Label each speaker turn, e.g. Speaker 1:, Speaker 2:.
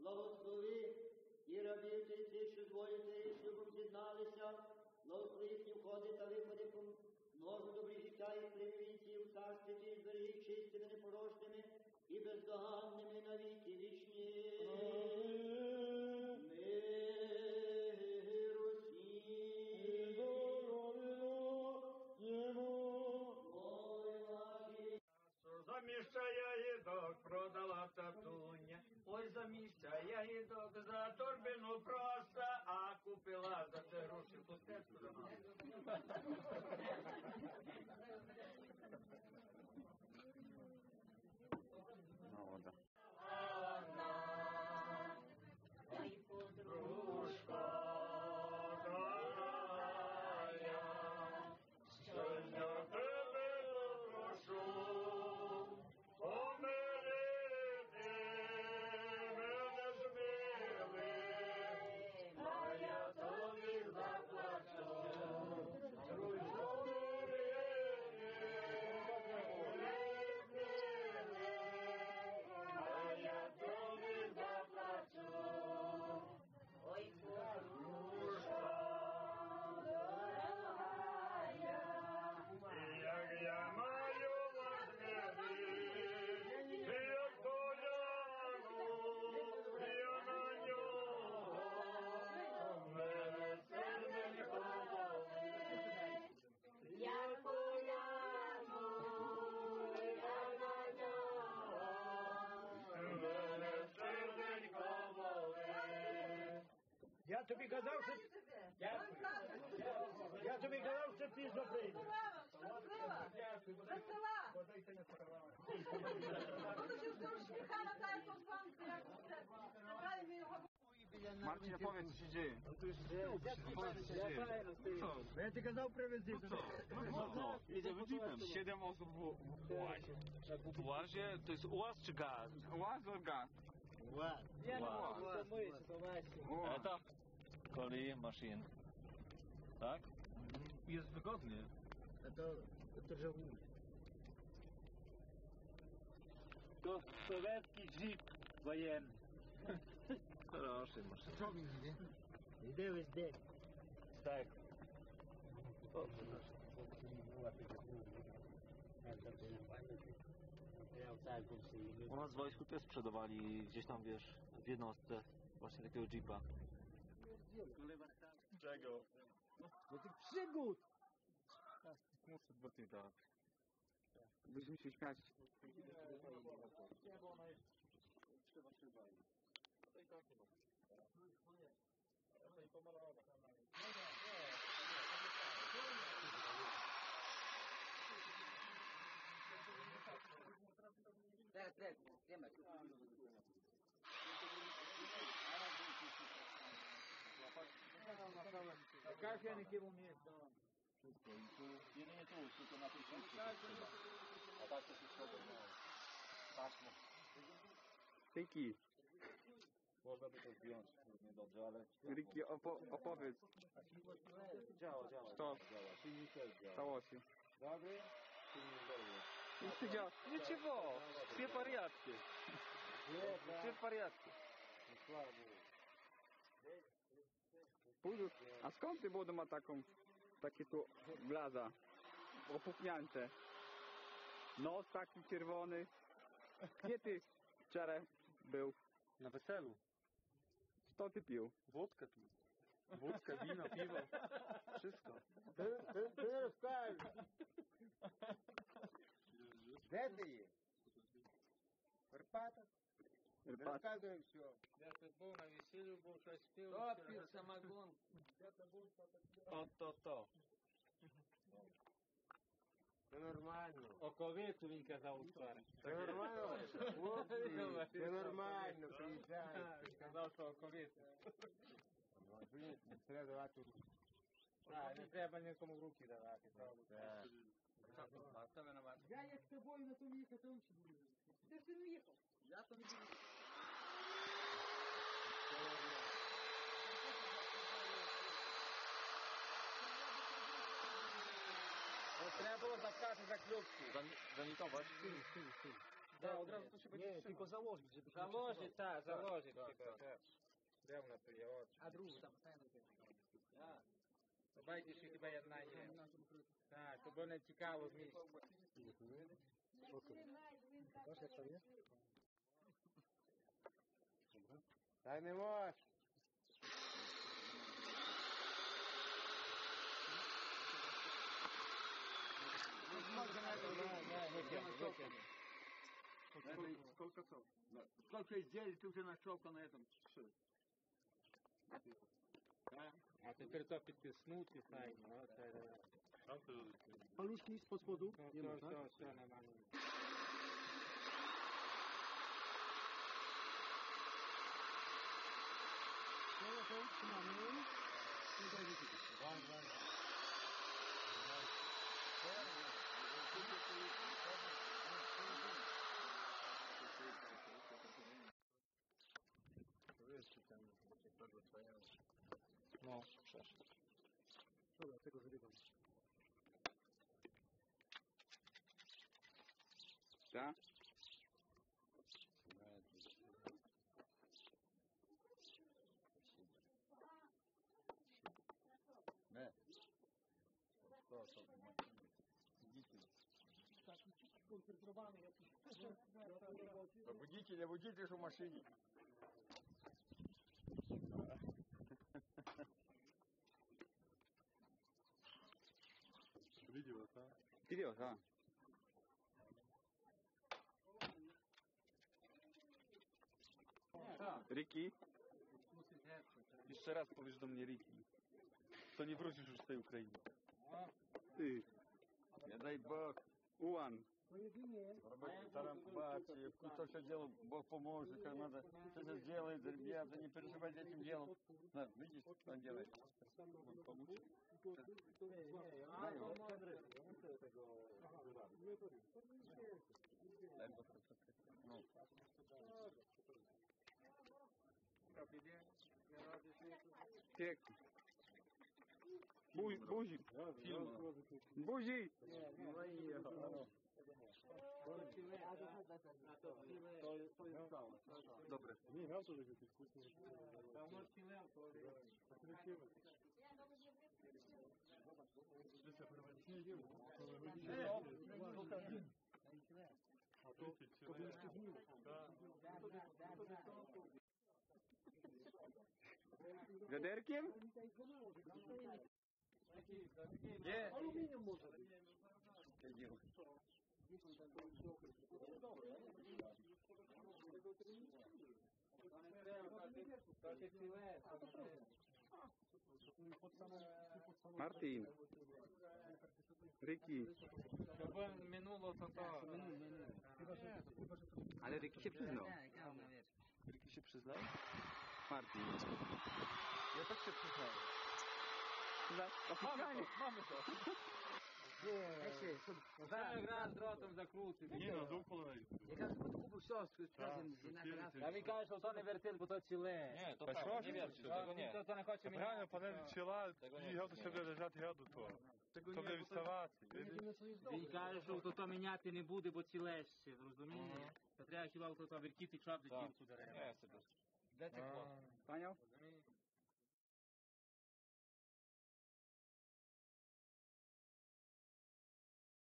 Speaker 1: Благослови і рабів цих, що двоє шлюбом з'єдналися, благослови їхні входи та виходи, множу добрі життя і привівці у царстві ті зберіг чистими, непорочними і бездоганними на віки вічні. Миру всім.
Speaker 2: За місця ягідок продала татуня, ой за місця ягідок за торбину просто, а купила за це гроші пустецьку дома.
Speaker 3: Ой, подружка,
Speaker 2: що я тебе прошу, помирити мене змили, а я тобі заплачу.
Speaker 3: ой, подружка, дорогая,
Speaker 2: Як я маю возмеди, як поляну, я на нього, мене серденько болить.
Speaker 3: як поляну, я на нього.
Speaker 2: Мене серденько болить.
Speaker 4: Я тобі казав, що... Я тобі казав, що пізно прийде.
Speaker 5: Marcin, powiedz, co się dzieje. Powiedz, co się dzieje. Co?
Speaker 4: Ja ci kazał привезти.
Speaker 5: No co? Jedziemy jeepem. 7 osób w łazie. W łazie? To jest ułaz czy gaz? Ułaz or gaz? Ułaz.
Speaker 6: Это колеи машин. Tak?
Speaker 5: Jest wygodnie.
Speaker 4: Это живу.
Speaker 6: To sowiecki jeep wojenny.
Speaker 5: Хороший машина.
Speaker 4: Що він йде? Йде весь день.
Speaker 6: Tak. U nas w wojsku też sprzedawali gdzieś tam, wiesz, w jednostce właśnie takiego jeepa.
Speaker 5: Czego?
Speaker 4: Do tych przygód!
Speaker 5: Muszę dwa tak. Byśmy się śmiać.
Speaker 4: Każdy kierunek.
Speaker 6: Wszystko. I tu, jedynie tu, tylko na tej szybce. A tak to się szkoda. Taśmy.
Speaker 5: Tyki.
Speaker 6: Można by to zdjąć niedobrze, ale...
Speaker 5: Riki, opowiedz.
Speaker 6: Działa.
Speaker 5: Co?
Speaker 6: Działa. Silnik też działa.
Speaker 5: Całości.
Speaker 6: Dobry? Silnik dobry.
Speaker 5: Ничего, ничего, все в порядке. Все в порядке.
Speaker 6: Слава Богу.
Speaker 5: Budu, a skąd ty wodę ma takie tu blaza? Opuchnięte. Nos taki czerwony. Gdzie ty wczoraj był?
Speaker 6: Na weselu.
Speaker 5: Co ty pił?
Speaker 6: Wódkę tu. Wódkę, wino, piwo. Wszystko.
Speaker 4: Ти не розкажеш. Де ти є? Карпата? Розказуй все.
Speaker 2: Я тут був на весіллю, був щось пив.
Speaker 4: Хто пив самогон?
Speaker 2: То.
Speaker 4: Це нормально.
Speaker 2: Оковиту він казав вчора.
Speaker 4: Це нормально. Хлопці, це нормально. Приїжджай.
Speaker 2: Сказав, що оковиту.
Speaker 4: Не треба давати.
Speaker 2: Так, не треба нікому в руки давати.
Speaker 4: Я як з тобою на тому їхати, он ще буду. Ти ж не їхав. Я то не буду.
Speaker 2: Треба було заскати заклюпки.
Speaker 6: Zanitować?
Speaker 2: Да, одразу to się będzie
Speaker 6: Nie, tylko założyć, żeby się
Speaker 2: Założyć, tak, założyć
Speaker 6: Tak,
Speaker 2: chyba,
Speaker 6: tak.
Speaker 2: tak. Drewno tu je, od.
Speaker 4: A другу там ставимо.
Speaker 2: Бачиш, що хіба jedna є. Так, щоб не тікало з місця. Дай не можеш.
Speaker 5: Сколько изделий ты уже нашел на этом?
Speaker 2: А тепер то підтиснути, файно.
Speaker 6: Paluszki spod spodu? Nie ma, tak?
Speaker 2: Все, нормально.
Speaker 6: No, przeszło. Dobra, tego zrywam.
Speaker 5: Tak? Водителя, водитель в машине.
Speaker 6: Видео, tak?
Speaker 5: Видео, да. Рики. Jeszcze raz powiesz do mnie Riki. To nie wrócisz już z tej Ukrainy. Ty. Nie daj Bог. Уан.
Speaker 6: Старом бате, кто все делал, Бог поможет, как надо, что-то сделает, ребята, не переживайте этим делом. Да, видишь, что он делает? Он помучит. Дай его. Дай Бог, ну.
Speaker 5: Пек. Бузи. Бузи. Добре.
Speaker 6: Nie, miał to żeby wkусnie.
Speaker 5: Ведерkiem?
Speaker 6: Nie.
Speaker 4: Алюмінієм може.
Speaker 5: Мартин. Рики.
Speaker 2: Щоб минуло то.
Speaker 5: Ale Riki się przyznał. Riki się przyznał? Martin.
Speaker 6: Ja tak się przyznałem.
Speaker 5: Mamy to.
Speaker 2: Зараз раз дротом закрутити.
Speaker 6: Nie no, dół polej.
Speaker 4: Якраз купу все, спрятано.
Speaker 2: А він каже, що то не вертит, бо то ціле.
Speaker 6: Nie, to
Speaker 5: Bez
Speaker 6: prawda,
Speaker 5: proszę,
Speaker 6: nie wiercie,
Speaker 2: To
Speaker 6: tego nie.
Speaker 2: to не хоче міняти.
Speaker 7: Правильно, панель пчела, і году себе лежати году то.
Speaker 5: Tego
Speaker 7: То буде відставати.
Speaker 2: Він каже, що то міняти не буде, бо ціле ще, зрозумієш? То треба хіба то вертити, щоб за тільку дерева.
Speaker 6: Nie, sobie. Де тепло?
Speaker 5: Panią?